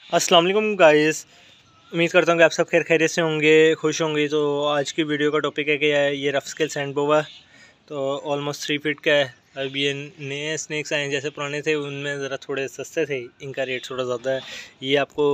अस्सलाम वालेकुम गाइस। उम्मीद करता हूँ कि आप सब खैरियत से होंगे, खुश होंगे। तो आज की वीडियो का टॉपिक है कि ये रफ स्केल सैंड बोवा तो ऑलमोस्ट 3 फीट का है। अब ये नए स्नैक्स आए हैं, जैसे पुराने थे उनमें ज़रा थोड़े सस्ते थे, इनका रेट थोड़ा ज़्यादा है। ये आपको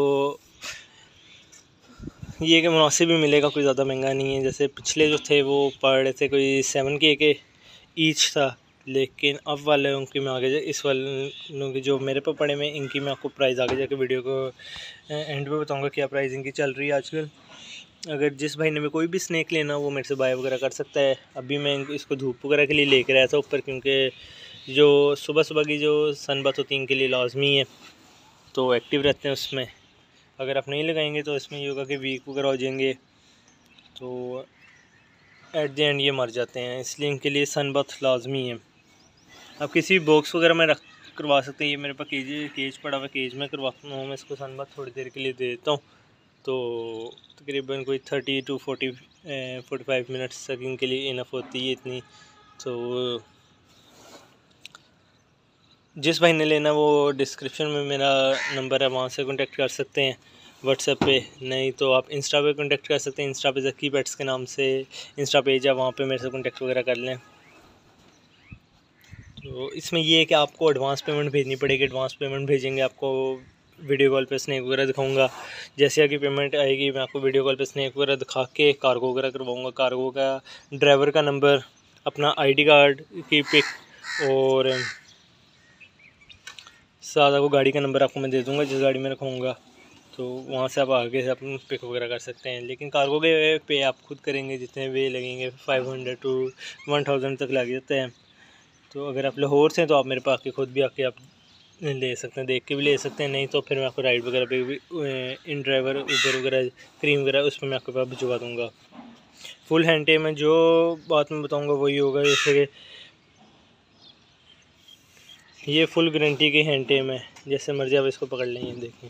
ये कि मुनासिब भी मिलेगा, कोई ज़्यादा महंगा नहीं है। जैसे पिछले जो थे वो पड़ रहे थे कोई 7K के ईच था, लेकिन अब वाले उनकी मैं आगे इस वालों की जो मेरे पर पड़े में इनकी मैं आपको प्राइस आगे जाके वीडियो को एंड पे बताऊंगा क्या प्राइस इनकी चल रही है आजकल। अगर जिस भाई ने भी कोई भी स्नैक लेना वो मेरे से बाय वगैरह कर सकता है। अभी मैं इसको धूप वगैरह के लिए लेकर आया था ऊपर, क्योंकि जो सुबह सुबह की जो सन बात होती है इनके लिए लाजमी है, तो एक्टिव रहते हैं उसमें। अगर आप नहीं लगाएंगे तो इसमें ये होगा कि वीक वगैरह हो जाएंगे, तो एट द एंड ये मर जाते हैं। इसलिए इनके लिए सन बाथ लाजमी है। आप किसी भी बॉक्स वगैरह में रख करवा सकते हैं। ये मेरे पास केज पड़ा हुआ, केज में करवाता हूँ मैं इसको सन बाथ, थोड़ी देर के लिए दे देता हूँ। तो तकरीबन कोई 30 to 45 मिनट्स तक इनके लिए इनफ होती है इतनी। तो जिस भाई ने लेना वो डिस्क्रिप्शन में मेरा नंबर है, वहाँ से कॉन्टेक्ट कर सकते हैं व्हाट्सएप पे। नहीं तो आप इंस्टा पे कॉन्टेक्ट कर सकते हैं। इंस्टा पे ज़की पेट्स के नाम से इंस्टा पेज है, वहाँ पे मेरे से कॉन्टेक्ट वगैरह कर लें। तो इसमें ये है कि आपको एडवांस पेमेंट भेजनी पड़ेगी। एडवांस पेमेंट भेजेंगे आपको वीडियो कॉल पे स्नैक वगैरह दिखाऊंगा। जैसे कि पेमेंट आएगी मैं आपको वीडियो कॉल पे स्नैक वगैरह दिखा के कार्गो वगैरह करवाऊंगा। कार्गो का ड्राइवर का नंबर, अपना आईडी कार्ड की पिक और सादा को गाड़ी का नंबर आपको मैं दे दूंगा जिस गाड़ी में रखूँगा। तो वहाँ से आप आगे से अपना पिक वगैरह कर सकते हैं। लेकिन कार्गो के पे आप खुद करेंगे, जितने वे लगेंगे 500 to 1000 तक लग जाते हैं। तो अगर आप लाहौर से हैं तो आप मेरे पास खुद भी आके आप ले सकते हैं, देख के भी ले सकते हैं। नहीं तो फिर मैं आपको राइड वगैरह पे भी इन ड्राइवर उबर वगैरह क्रीम वगैरह उसमें मैं आपके पास भिजवा दूँगा। फुल हैंड टेम में जो बात मैं बताऊँगा वही होगा। जैसे कि ये फुल गारंटी की हैंड टेम है, जैसे मर्ज़ी आप इसको पकड़ लेंगे। देखिए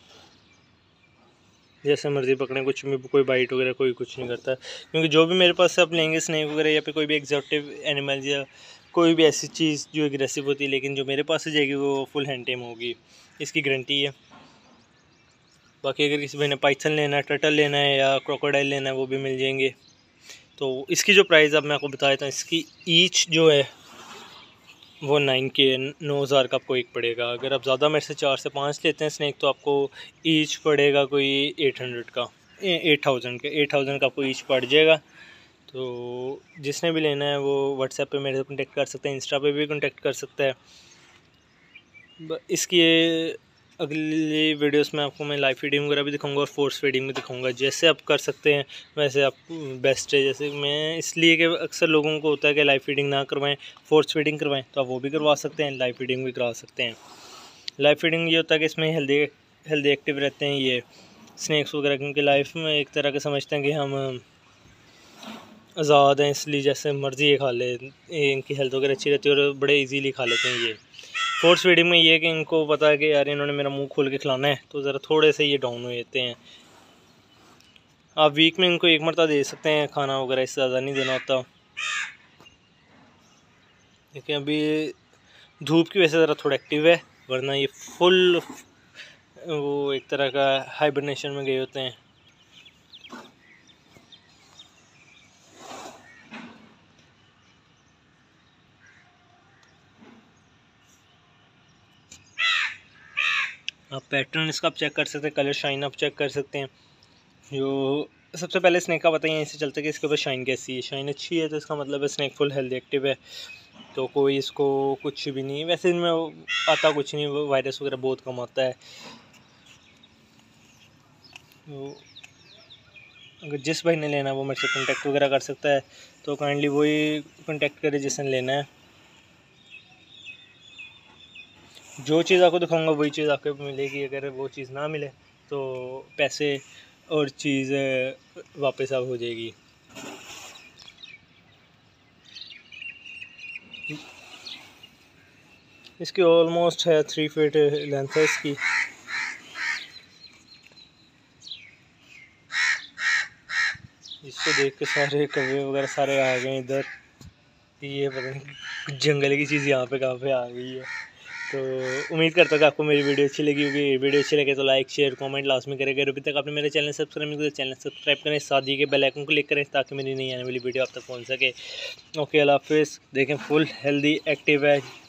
जैसे मर्ज़ी पकड़ें, कुछ भी कोई बाइट वगैरह कोई कुछ नहीं करता। क्योंकि जो भी मेरे पास से आप लेंगे स्नैक वगैरह या फिर कोई भी एग्जॉटिव एनिमल या कोई भी ऐसी चीज़ जो एग्रेसिव होती है, लेकिन जो मेरे पास से जाएगी वो फुल हैंड टेम होगी, इसकी गारंटी है। बाकी अगर किसी भाई ने पाइथन लेना है, टर्टल लेना है या क्रोकोडाइल लेना है वो भी मिल जाएंगे। तो इसकी जो प्राइस अब मैं आपको बता देता हूँ, इसकी ईच जो है वो 9K 9000 का आपको एक पड़ेगा। अगर आप ज़्यादा मेरे से 4 से 5 लेते हैं स्नैक तो आपको ईच पड़ेगा कोई 800 का 8000 का आपको ईच पड़ जाएगा। तो जिसने भी लेना है वो व्हाट्सएप पे मेरे से कॉन्टेक्ट कर सकते हैं, इंस्टा पे भी कॉन्टेक्ट कर सकता है। इसकी अगली वीडियोस में आपको मैं लाइव फीडिंग वगैरह भी दिखाऊंगा और फोर्स फीडिंग भी दिखाऊंगा। जैसे आप कर सकते हैं वैसे आप बेस्ट है। जैसे मैं इसलिए कि अक्सर लोगों को होता है कि लाइव फीडिंग ना करवाएं, फोर्स फीडिंग करवाएं, तो आप वो भी करवा सकते हैं, लाइव फीडिंग भी करवा सकते हैं। लाइव फीडिंग ये होता है कि इसमें हेल्दी एक्टिव रहते हैं ये स्नैक्स वगैरह, क्योंकि लाइफ में एक तरह के समझते हैं कि हम आज़ाद हैं, इसलिए जैसे मर्ज़ी ये खा ले, इनकी हेल्थ वगैरह अच्छी रहती है और बड़े इजीली खा लेते हैं ये। फोर्स फीडिंग में ये है कि इनको पता है कि यार इन्होंने मेरा मुंह खोल के खिलाना है, तो ज़रा थोड़े से ये डाउन हो जाते हैं। आप वीक में इनको एक मरतबा दे सकते हैं खाना वगैरह, इससे ज़्यादा नहीं देना होता। लेकिन अभी धूप की वजह से ज़रा थोड़ा एक्टिव है, वरना ये फुल वो एक तरह का हाइबरनेशन में गए होते हैं। आप पैटर्न इसका आप चेक कर सकते हैं, कलर शाइन आप चेक कर सकते हैं। जो सबसे पहले स्नैक का बताइए, इससे चलते कि इसके ऊपर शाइन कैसी है। शाइन अच्छी है तो इसका मतलब है स्नैक फुल हेल्दी एक्टिव है, तो कोई इसको कुछ भी नहीं। वैसे इनमें आता कुछ नहीं, वायरस वगैरह बहुत कम आता है। तो अगर जिस भाई ने लेना है वो मेरे से कॉन्टेक्ट वगैरह कर सकता है, तो काइंडली वही कॉन्टेक्ट करे जिसने लेना है। जो चीज़ आपको दिखाऊंगा वही चीज़ आपको मिलेगी। अगर वो चीज़ ना मिले तो पैसे और चीज़ वापस आप हो जाएगी। इसकी ऑलमोस्ट है 3 फीट लेंथ है इसकी। इसको देख के सारे कौवे वगैरह सारे आ गए इधर। ये पता नहीं जंगल की चीज़ यहाँ पे कहाँ पे आ गई है। तो उम्मीद करता हूँ कि आपको मेरी वीडियो अच्छी लगी होगी। वीडियो अच्छी लगे तो लाइक शेयर कमेंट लाजमी करें। अगर अभी तक आपने मेरे चैनल सब्सक्राइब नहीं किया तो चैनल सब्सक्राइब करें, साथ ही के बेल आइकन को क्लिक करें ताकि मेरी नई आने वाली वीडियो आप तक पहुँच सके। ओके, अल्लाह हाफिज़। देखें फुल हेल्दी एक्टिव है,